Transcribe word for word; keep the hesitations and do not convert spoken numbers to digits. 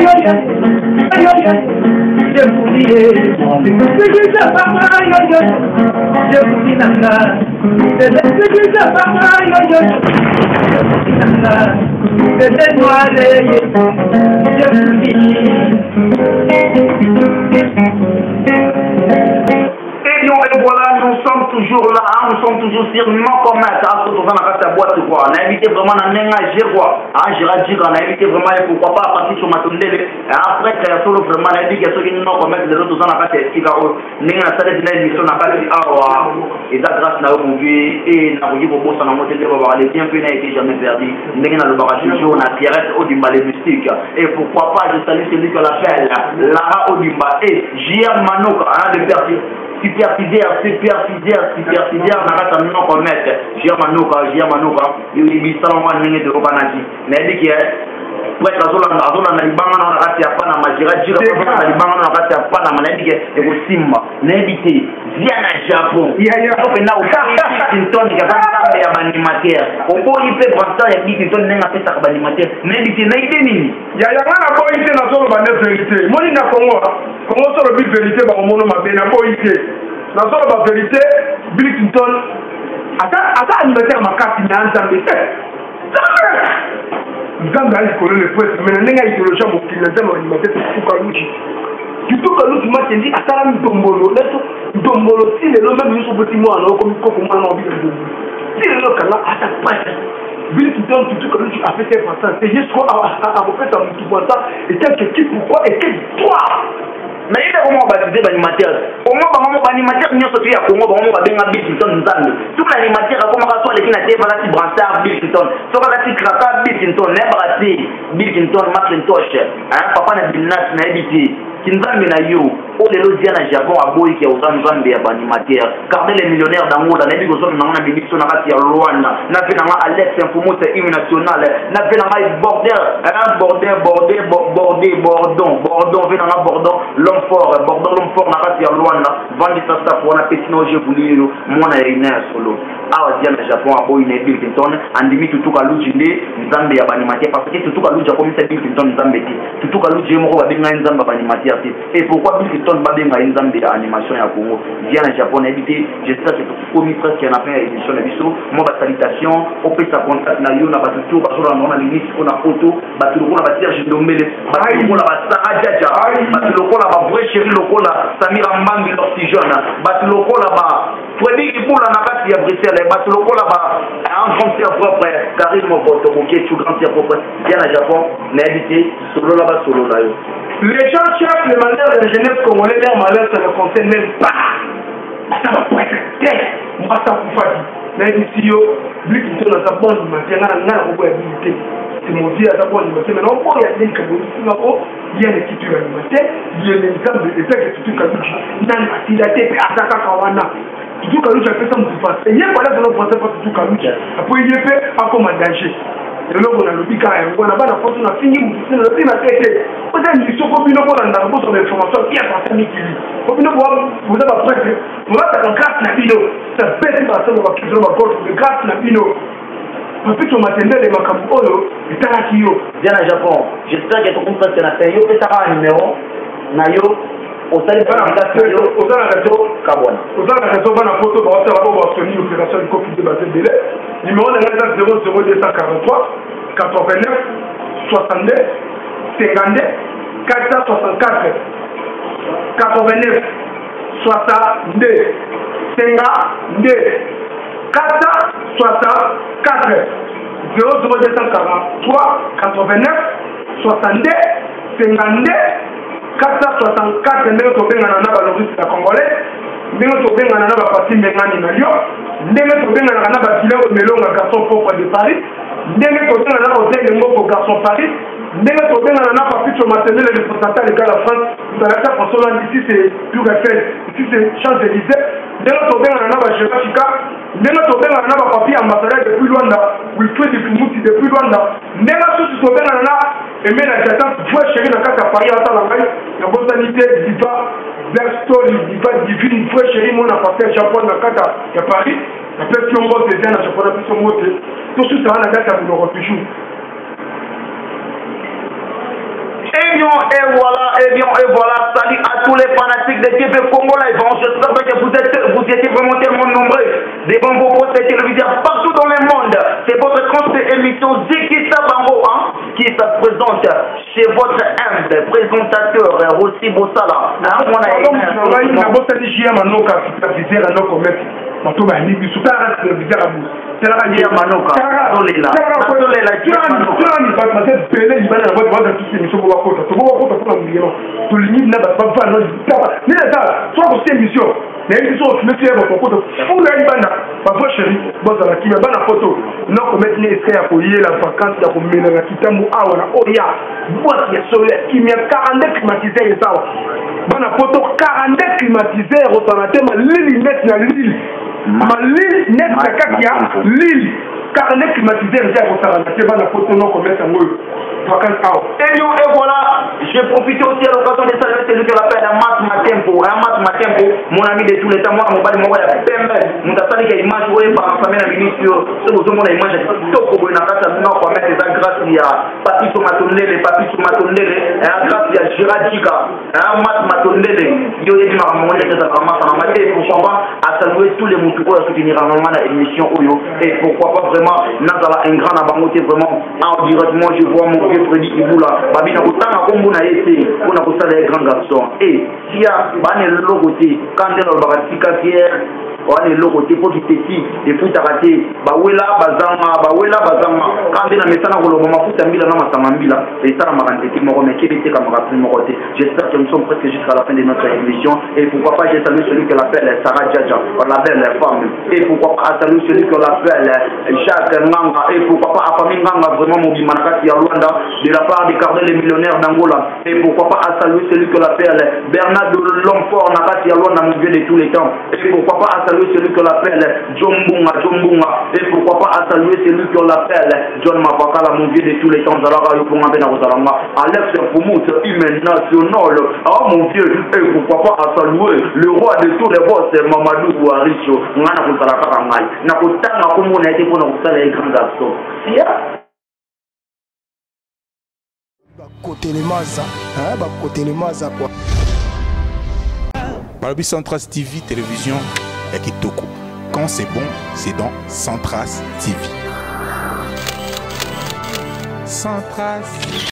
J'ai oublié, c'est que ça va mal, j'ai oublié Nanga, c'est que ça va mal, Nanga, c'est moi j'ai oublié. Et nous, et voilà, nous sommes toujours là, hein, nous sommes toujours sur nos commerces, hein, surtout dans la boîte, quoi. On a évité vraiment à ménager, quoi. Hein, j'irai dire qu'on a évité vraiment, et pourquoi pas, à partir sur ma tournée, et après, qu'il y a solo vraiment, on a dit qu'il y a ceux qui nous commerces, les autres, dans la carte, et nous, on a salle de l'émission, on a pas dit, ah, et ça, grâce à vous, et on a dit, pour ça, on a monté, on va aller bien, puis n'a été jamais perdu. Nous, on a le barrage, on a Pierrette Odimba, les mystiques, et pourquoi pas, je salue celui qu'on appelle Lara Odimba, et J R Manoka, hein, de perdu. Superfidère, superfidère, superfidère, on a un nom comme maître. J'ai un manouka, j'ai un manouka, il y a des salons de Robanaki. Mais il dit que, pour être à Zola, à Zola, il y a des bancs dans la race à Panama, j'ai dit que les bancs dans la race à Panama, il dit que c'est au Simba, n'invité, viens à Japon. Il y a un peu là où Clinton, il y a un animateur. Au point, il fait prendre ça, il y a Clinton, il y a un peu animateur. N'invité, n'invité, il y a un peu de temps, il y a un vérité. Moi, il y a un peu comment ça la vérité va au monde ma bien à vérité la seule la vérité Bill Clinton ata ata animateur makasi na nzambe nzambe ali kolo le poète mais nenga idéologie mo kinazama animateur tuka luchi tuka luchi ma tendi atala ndombolo leto ndombolo si le même yuso boti mo ana ko ko ko mwana obi ndombolo si le kala ata pata Bill Clinton tuka luchi a fait ça c'est juste quoi a refait ça tout pour ça et quel qui pourquoi et quel toi. Mais il est vraiment baptisé d'animateur. Au moins, vraiment, l'animateur, il y a ce qui est à Congo, vraiment, il y a Bill Clinton. Tout l'animateur, comment on va les qui n'a pas si brassard Bill Clinton. Soit qu'on a si cracard Bill Clinton, n'est pas Bill Clinton, Macintosh. Hein, papa n'a pas Nas, n'a habité. Kinzambe na yo, o lelo dia na Japon aboyi ki auza nzambe ya animateur. Garder les millionnaires d'Angola, na bigo zo na na bibiso na kati ya Rwanda. Na pe na Alex Mfumuta hymne national. Na pe na border, un border, border, border, bordon, bordon, ve na bordon, l'homme fort, bordon l'homme fort na kati ya Rwanda. Vandi sasa pour na petino je voulais mona ina solo. Awa dia na Japon aboyi na Bill Clinton, andimi tutuka lujinde nzambe ya animateur parce que tutuka luja comme ça Bill Clinton nzambe ti. Tutuka luje moko ba benga nzamba ba animateur. Et pourquoi Bill Clinton va bien à une zambie animation à Congo vient en Japon éviter j'espère que tout commis presque en a fait édition de biso moi ma salutation au fait sa contact na yo na ba tout ba sur na limite on a photo ba tout le ba Serge Ndombele ba tout le ba Sarah Jaja ba tout le ba vrai chéri lokola Samira Mbangi l'oxygène ba tout le ba Freddy Ipoula na kati ya Bruxelles ba tout le ba un grand frère propre Karim Moboto qui est tout grand frère propre vient à Japon mais éviter solo là ba solo là yo. Les gens cherchent le malheur de la jeunesse congolaise, leur malheur ça ne concerne même pas. Ça va pas être tête. Moi, ça vous fait. Mais ici, lui qui est dans sa bonne matière, il a une habilité. C'est mon Dieu à sa bonne matière. Mais non, il y a des gens il y a une écriture alimentaire, il y a un exemple de l'effet que tu as dit. Il a été à Saka Kawana. Tout le monde a fait ça, il faut faire. Il y a pas là dans le français pour tout le monde. Après, il y a fait à comment danger. Le logo na lobika yango na bana foto na fingi mutsi na pina tete oda ni soko bino ko na ndako so information qui a passé mikili ko bino ko vous avez prêté vous êtes en grâce na bino ça bête ba so ba kizo ba ko de grâce na bino parce que tu m'attendais les makambo oyo etala kiyo bien à Japon j'espère que tu comprends que na fait yo pesa un numéro na yo au sein de l'application au sein de la radio Kabwana au sein de la radio bana photo ba faire ba ba Sony opération de copie de base de délai numéro de la zéro zéro deux cent quarante-trois quatre-vingt-neuf soixante-deux cinquante-deux quatre cent soixante-quatre quatre-vingt-neuf soixante-deux cinquante-deux quatre cent soixante-quatre zéro zéro deux cent quarante-trois quatre-vingt-neuf soixante-deux cinquante-deux quatre cent soixante-quatre ndenge tobengana na baloriste ya congolais ndenge tobengana na bapati mbengani na yo ndenge tobengana na bakilao melonga garçon propre de Paris ndenge tobengana na hotel ngoko garçon Paris ndenge tobengana na papito maternel le représentant de la France dans François ici c'est Tour Eiffel ici c'est Champs-Élysées ndenge tobengana na bajera chika ndenge tobengana na bapapi ambassadeur depuis Luanda Wilfred Fumuti depuis Luanda ndenge susu tobengana na Aimé la Jatan voix chérie na kaka Paris à la maille na bosanité diva black story diva divine voix chérie mon affaire Japon na kaka ya Paris na pesi ngo te na Japon na pesi ngo te tout ça na kaka pour le refuge Et bien, et voilà, et bien, et voilà. Salut à tous les fanatiques de T V Congo Live. J'espère que vous, êtes, vous étiez vraiment tellement nombreux devant vos postes téléviseurs partout dans le monde. C'est votre grande émission Zikita Bango hein, qui se présente chez votre humble présentateur Rossi Bossala. bana poto quarante climatiseur otanate malili net na lili malili net na kati ya lili quarante climatiseur za otanate bana poto non commettre ngoyo vacances out. Et bien, et voilà, j'ai profité aussi à l'occasion de saluer celui que l'appelle un Mat Matempo, un Mat Matempo, mon ami de tous les temps, moi, mon bali, mon bali, P M L, mon tata, qui a image, oui, par la famille, la ministre, ce que vous avez image, tout comme vous n'avez pas quoi mettre des grâce, il y a Papi Somatondele, Papi Somatondele, un grâce, il y a Giradjika, un Mat Matondele, il y a des mamans, il y a des mamans, ça m'a maté, pourquoi pas, à saluer tous les moutons à soutenir un moment dans l'émission Oyo, et pourquoi pas vraiment, Nazala, un grand abamoté, vraiment, en directement, je vois mon vieux Freddy Iboula, Babina, autant à Kombo n'a été, on a posté des grands garçons, et s'il y a, bah, le logoté, quand il y a le baratika Pierre, on est le côté pour qui petit et pour t'arrêter bawela bazanga bawela bazanga quand on a mis ça dans le moment pour t'embila dans ma samambila et ça m'a rendu qui m'a remis qui était comme rappelé mon côté. J'espère que nous sommes presque jusqu'à la fin de notre émission et pourquoi pas j'ai salué celui que l'appelle Sarah Djadja la belle femme et pourquoi pas saluer celui que l'appelle Jacques Nganga et pourquoi pas à famille Nganga vraiment mon bimanakati à Luanda de la part des cardinaux les millionnaires d'Angola et pourquoi pas à saluer celui que l'appelle Bernard de Lomfort Nakati à Luanda mon vieux de tous les temps et pourquoi pas à saluer celui qu'on appelle John Bunga, John Bunga, et pourquoi pas à saluer celui qu'on appelle John Mapakala, mon vieux de tous les temps, Zalara, Yopunga, Benarozalama, Alex Poumout, humain national, ah mon vieux, et pourquoi pas à saluer le roi de tous les boss, Mamadou Ouaricho, Nana Koutalaka Rangai, Nakotana, comme on a été pour nous les grands garçons. Côté les mazas, hein, côté les mazas quoi. Barbie Centras T V, télévision, et Kitoko. Quand c'est bon, c'est dans Centras T V. Centras.